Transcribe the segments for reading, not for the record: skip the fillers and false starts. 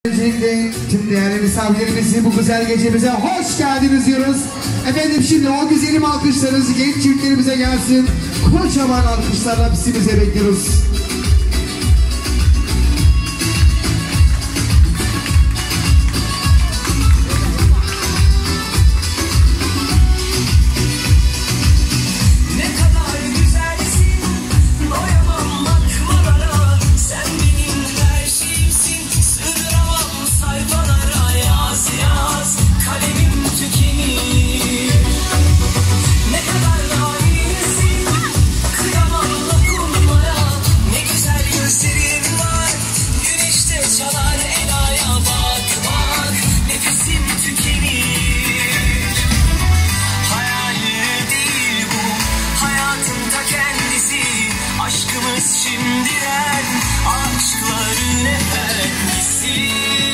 Öncelikle tüm değerli misafirlerimizi bu güzel gecemize hoş geldiniz diyoruz. Efendim şimdi o güzelim alkışlarınız genç çiftlerimize gelsin. Kocaman alkışlarla bizi bekliyoruz. Şimdiden aşkların efendisi.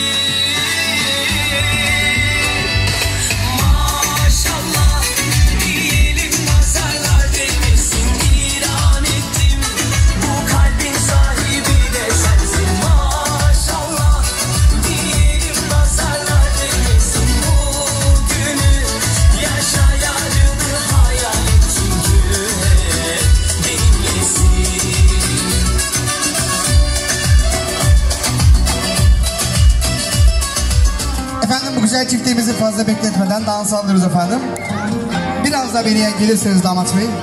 Maşallah diyelim, nazarlar değmesin, ilan ettim. Bu kalbin sahibi de sensin. Maşallah diyelim, nazarlar değmesin. Bu günü yaşa, yarını hayal et, çünkü hep benimlesin. Efendim bu güzel çiftliğimizi fazla bekletmeden dans alıyoruz efendim. Biraz da beriye gelirseniz damat bey.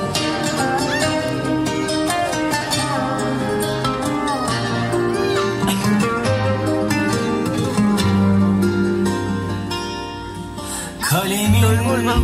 Kalemin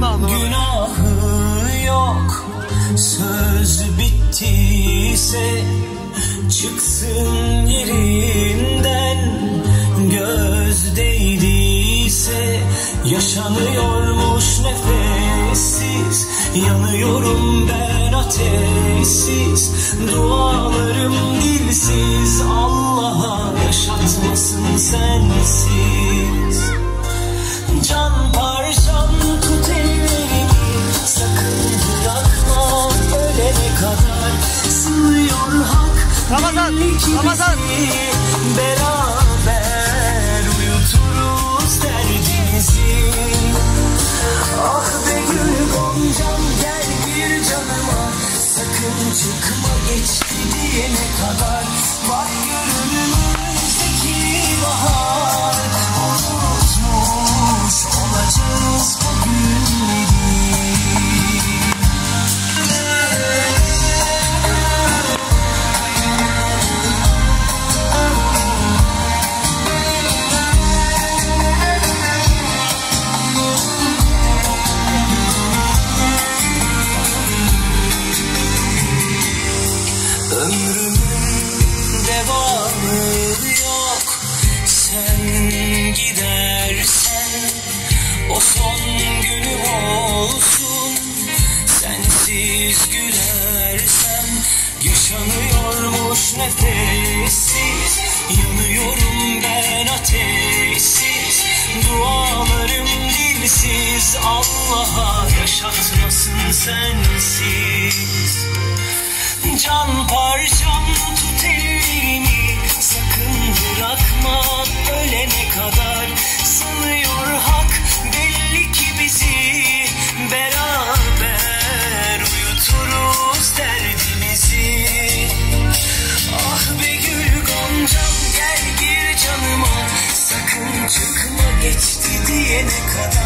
günahı yok, söz bittiyse çıksın yerinden, göz değdiyse yaşanıyormuş nefessiz, yanıyorum ben ateşsiz, dualarım dilsiz, Allah'a yaşatmasın sensiz. Can parçam tut ellerimi, sakın bırakma ölene kadar, sığıyor hak Ramazan beraber uyuturuz derdimizi. Ah be gül goncam, gel bir canıma, sakın çıkma geçti diyene kadar, bak gönlümüzdeki bahar, unutmuş olacağız bu günleri. Ömrümün devamı yok, sen gidersen o son günüm olsun. Sensiz gülersem yaşanıyormuş nefessiz, yanıyorum ben ateşsiz, dualarım dilsiz, Allah'a yaşatmasın sensiz. Can parçam tut ellerimi, sakın bırakma ölene kadar, sanıyor hak belli ki bizi, beraber uyuturuz derdimizi. Ah be gül goncam, gel gir canıma, sakın çıkma geçti diyene kadar.